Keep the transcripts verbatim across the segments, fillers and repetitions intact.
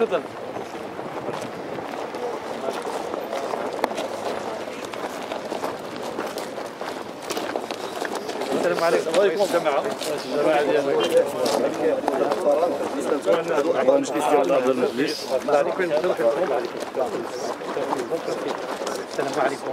تفضل. السلام عليكم. الله يكون جماعة. الجماعة ديال المجلس. السلام عليكم.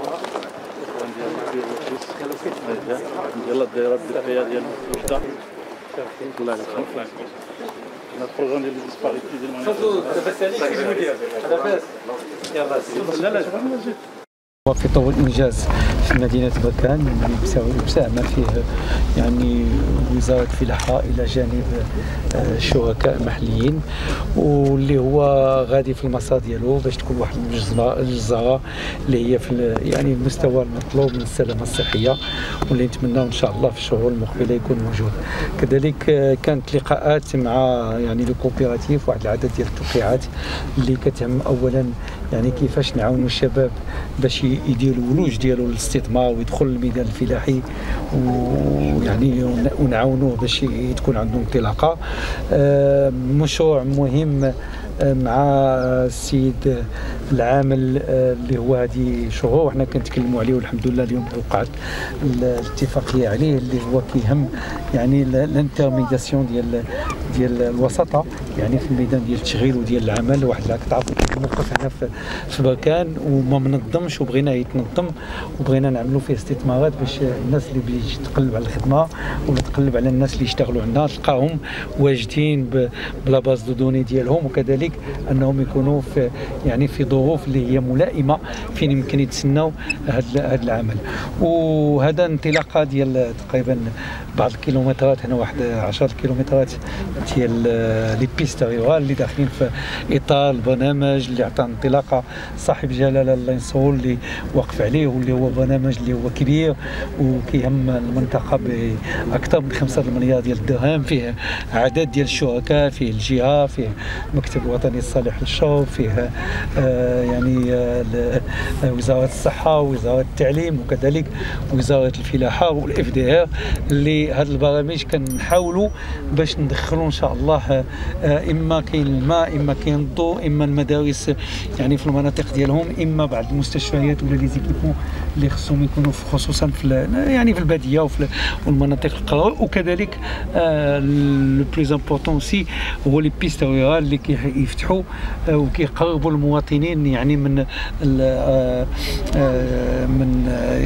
يلا الدائرة الدفاعية ديال الوحدة. الله يسلمك. البروغرام ديال ديسباريتي ديال تفضلوا لاباس عليك المدير لاباس يلا لا لا في طور الإنجاز في مدينة بركان اللي مساهمة فيه يعني وزارة الفلاحة إلى جانب الشركاء المحليين، واللي هو غادي في المسار ديالو باش تكون واحد الجزارة اللي هي في يعني المستوى المطلوب من السلامة الصحية، واللي نتمناو إن شاء الله في الشهور المقبلة يكون موجود. كذلك كانت لقاءات مع يعني لو كوبيراتيف، واحد العدد ديال التوقيعات اللي كتهم أولا يعني كيفاش نعاونوا الشباب باش يديروا الولوج ديالو للاستثمار ويدخل الميدان الفلاحي، ويعني ونعاونوه باش تكون عنده انطلاقه. مشروع مهم مع السيد العامل اللي هو هذه شهور وحنا كنتكلموا عليه، والحمد لله اليوم وقعت الاتفاقيه عليه، اللي هو كيهم يعني الانترميداسيون ديال ديال الوسطه يعني في الميدان ديال التشغيل وديال العمل. واحد اللي كتعرفوا الموقف هنا في في بركان وما منظمش، وبغينا يتنظم وبغينا نعملوا فيه استثمارات باش الناس اللي بيجي تقلب على الخدمه ولا تقلب على الناس اللي يشتغلوا عندنا تلقاهم واجدين بلا باز دو دوني ديالهم، وكذلك انهم يكونوا في يعني في ظروف اللي هي ملائمه فين يمكن يتسناو هذا هذا العمل. وهذا انطلاقه ديال تقريبا بعض الكيلومترات، هنا واحد عشرة كيلومترات ديال لي بيست ريورال اللي داخلين في اطار البرنامج اللي عطى انطلاقه صاحب جلاله الله ينصرو اللي وقف عليه، واللي هو برنامج اللي هو كبير وكيهم المنطقه باكثر من خمسة مليار ديال الدرهم، فيه عدد ديال الشركاء، فيه الجهه، فيه المكتب الوطني الصالح للشرب، فيه آه يعني آه وزاره الصحه ووزاره التعليم وكذلك وزاره الفلاحه والاف دي ار، اللي هذه البرامج كنحاولوا باش ندخلوا ان شاء الله آه اما كاين الماء، اما كاين الضوء، اما المدارس يعني في المناطق ديالهم، اما بعض المستشفيات ولا لي زيكيبمون اللي خصهم يكونوا خصوصا في يعني في الباديه وفي المناطق القرى، وكذلك آه لو بليز امبورطون سي هو لي بيست رورال اللي كيفتحوا آه وكيقربوا المواطنين يعني من آه آه من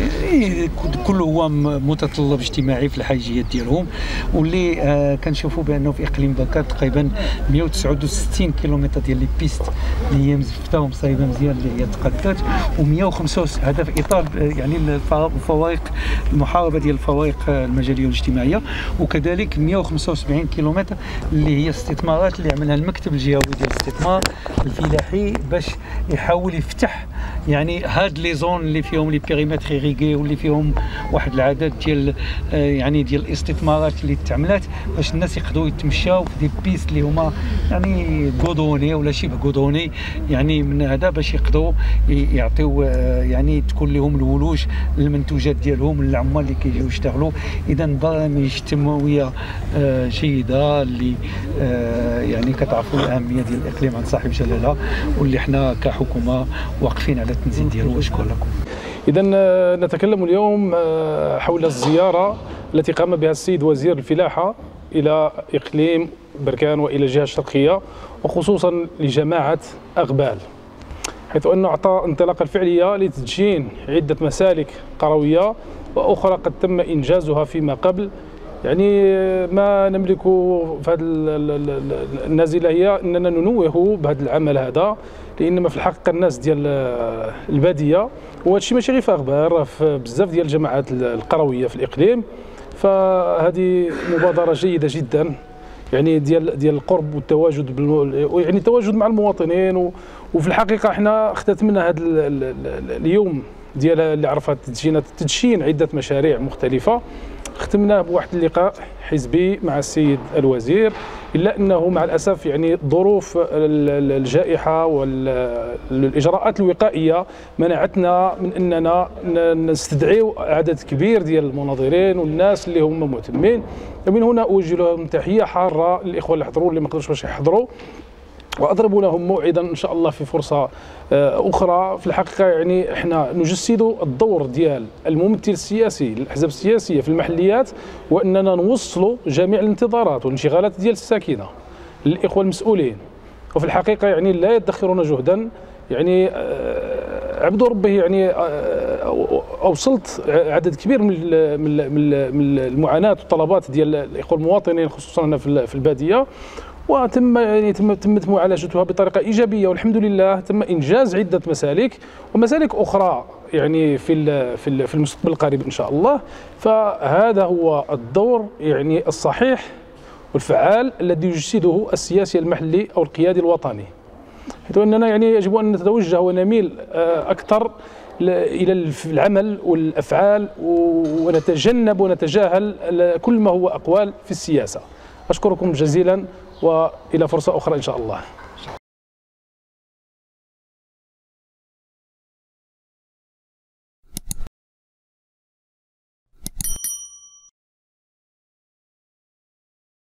آه كل هو متطلب اجتماعي في الحاجيات ديالهم، واللي آه كنشوفوا بانه في اقليم بركان تقريبا مئة وتسعة وستين كيلومتر ديال لي بيست اللي هي مزفتة ومصايبه مزيان اللي هي تقدات، ومئة وخمسة وستين هذا في اطار يعني الفوائق المحاربه ديال الفوائق المجاليه والاجتماعيه، وكذلك مئة وخمسة وسبعين كيلومتر اللي هي استثمارات اللي عملها المكتب الجهوي ديال الاستثمار الفلاحي باش يحاول يفتح يعني هاد لي زون اللي فيهم لي بيريمتر ايريغي واللي فيهم واحد العدد ديال يعني ديال الاستثمارات اللي تعملات باش الناس يقدروا يتمشاو في دي بيست اللي هما يعني غودوني ولا شبه غودوني، يعني من هذا باش يقدروا يعطيو يعني تكون لهم الولوج للمنتوجات ديالهم للعمال اللي كيجيو يشتغلوا. اذا برامج تنمويه جيده اللي يعني كتعرفوا الاهميه ديال الاقليم عن صاحب جلاله، واللي حنا كحكومه واقفين على التنزيل ديالو. وشكرا لكم. إذا نتكلم اليوم حول الزيارة التي قام بها السيد وزير الفلاحة إلى إقليم بركان وإلى الجهة الشرقية وخصوصا لجماعة أغبال، حيث أنه أعطى انطلاقة فعلية لتدشين عدة مسالك قروية وأخرى قد تم إنجازها فيما قبل. يعني ما نملكه في هذه النازلة هي أننا ننوه بهذا العمل هذا، لأن في الحقيقة الناس ديال البادية وهذا الشيء ماشي غير في أغبار، في بزاف ديال الجماعات القروية في الإقليم، فهذه مبادرة جيدة جدا يعني ديال ديال القرب والتواجد يعني التواجد مع المواطنين. وفي الحقيقة احنا اختتمنا هذا اليوم ديال اللي عرفت تدشين عدة مشاريع مختلفة، ختمناه بواحد اللقاء حزبي مع السيد الوزير، إلا أنه مع الأسف يعني ظروف الجائحة والإجراءات الوقائية منعتنا من أننا نستدعيو عدد كبير ديال المناظرين والناس اللي هم مهتمين. ومن هنا أوجه لهم تحية حارة للإخوة اللي حضروا اللي ما قدروش باش يحضروا، واضرب لهم موعدا ان شاء الله في فرصه اخرى. في الحقيقه يعني احنا نجسد الدور ديال الممثل السياسي للاحزاب السياسيه في المحليات، واننا نوصلوا جميع الانتظارات والانشغالات ديال الساكنه للاخوه المسؤولين. وفي الحقيقه يعني لا يدخرون جهدا، يعني عبد ربه يعني اوصلت عدد كبير من من المعاناه والطلبات ديال الاخوه المواطنين خصوصا هنا في الباديه، وتم يعني تم تمت معالجتها بطريقه ايجابيه، والحمد لله تم انجاز عده مسالك ومسالك اخرى يعني في في المستقبل القريب ان شاء الله. فهذا هو الدور يعني الصحيح والفعال الذي يجسده السياسي المحلي او القيادي الوطني، حيث اننا يعني يجب ان نتوجه ونميل اكثر الى العمل والافعال ونتجنب ونتجاهل كل ما هو اقوال في السياسه. اشكركم جزيلا والى فرصه اخرى ان شاء الله.